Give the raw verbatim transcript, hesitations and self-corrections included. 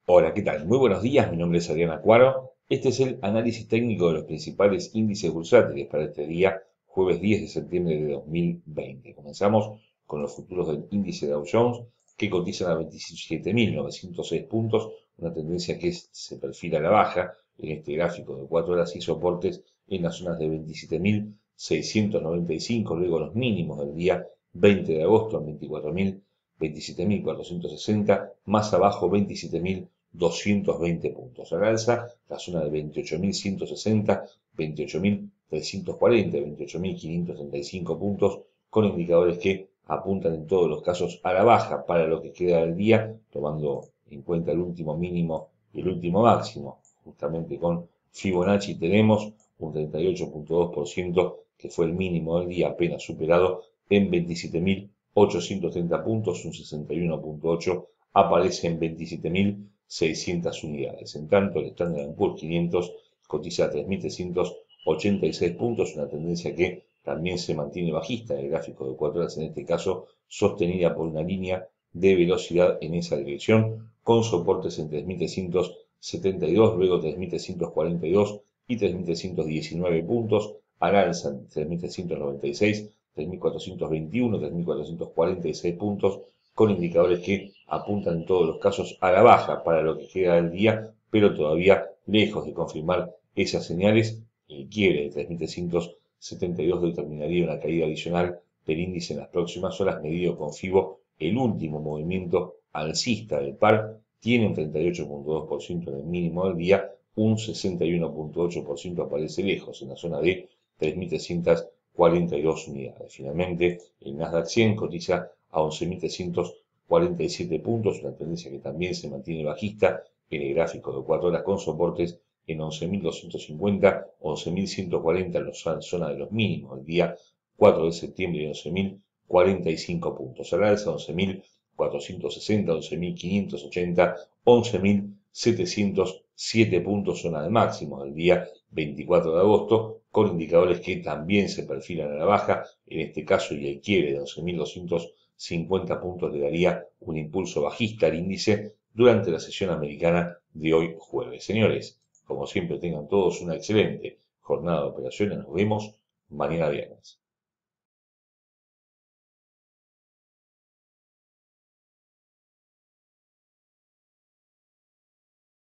Hola, ¿qué tal? Muy buenos días, mi nombre es Adrián Cuaro. Este es el análisis técnico de los principales índices bursátiles para este día, jueves diez de septiembre de dos mil veinte. Comenzamos con los futuros del índice Dow Jones, que cotizan a veintisiete mil novecientos seis puntos, una tendencia que se perfila a la baja en este gráfico de cuatro horas y soportes en las zonas de veintisiete mil seiscientos noventa y cinco, luego los mínimos del día veinte de agosto en veinticuatro mil, veintisiete mil cuatrocientos sesenta, más abajo veintisiete mil doscientos veinte puntos. Al alza, la zona de veintiocho mil ciento sesenta, veintiocho mil trescientos cuarenta, veintiocho mil quinientos treinta y cinco puntos, con indicadores que apuntan en todos los casos a la baja para lo que queda del día, tomando en cuenta el último mínimo y el último máximo. Justamente con Fibonacci tenemos un treinta y ocho punto dos por ciento, que fue el mínimo del día, apenas superado en veintisiete mil ochocientos treinta puntos, un sesenta y uno punto ocho por ciento aparece en veintisiete mil seiscientas unidades. En tanto, el Standard and Poor's quinientos cotiza a tres mil trescientos ochenta y seis puntos, una tendencia que también se mantiene bajista en el gráfico de cuatro horas, en este caso sostenida por una línea de velocidad en esa dirección, con soportes en tres mil trescientos setenta y dos, luego tres mil trescientos cuarenta y dos y tres mil trescientos diecinueve puntos, al alza tres mil trescientos noventa y seis, tres mil cuatrocientos veintiuno, tres mil cuatrocientos cuarenta y seis puntos, con indicadores que apuntan en todos los casos a la baja para lo que queda del día, pero todavía lejos de confirmar esas señales. El quiebre de tres mil trescientos setenta y dos determinaría una caída adicional del índice en las próximas horas, medido con Fibo. El último movimiento alcista del par tiene un treinta y ocho punto dos por ciento en el mínimo del día, un sesenta y uno punto ocho por ciento aparece lejos, en la zona de tres mil trescientos cuarenta y dos unidades. Finalmente, el Nasdaq cien cotiza a once mil trescientos cuarenta y siete puntos, una tendencia que también se mantiene bajista en el gráfico de cuatro horas, con soportes en once mil doscientos cincuenta, once mil ciento cuarenta en la zona de los mínimos el día cuatro de septiembre, y once mil cuarenta y cinco puntos. Al alza once mil cuatrocientos sesenta, once mil quinientos ochenta, once mil setecientos siete puntos, zona de máximos del día veinticuatro de agosto, con indicadores que también se perfilan a la baja, en este caso y el quiebre de once mil doscientos cincuenta puntos le daría un impulso bajista al índice durante la sesión americana de hoy jueves. Señores, como siempre, tengan todos una excelente jornada de operaciones. Nos vemos mañana viernes.